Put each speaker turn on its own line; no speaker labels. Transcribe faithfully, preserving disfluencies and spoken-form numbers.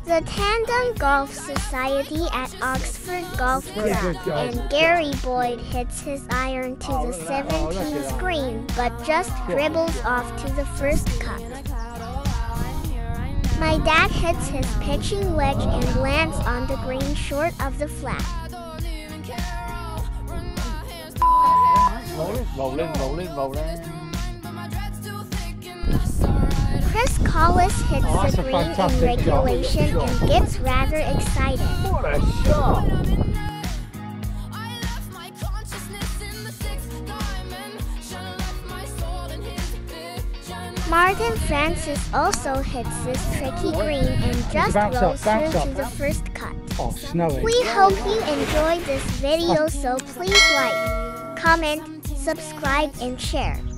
The Tandem Golf Society at Oxford Golf Club, and Gary Boyd hits his iron to the seventeenth green, but just dribbles off to the first cut. My dad hits his pitching wedge and lands on the green short of the flag.
Rolling, rolling, rolling.
Chris Collis hits
Oh,
the green in regulation and gets rather excited.
What a shot!
Martin Francis also hits this tricky green and just rolls through to the first cut.
Oh, snowy.
We hope you enjoyed this video, so please like, comment, subscribe and share.